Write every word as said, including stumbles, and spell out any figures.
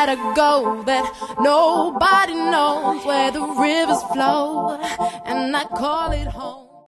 gotta go, that nobody knows where the rivers flow, and I call it home.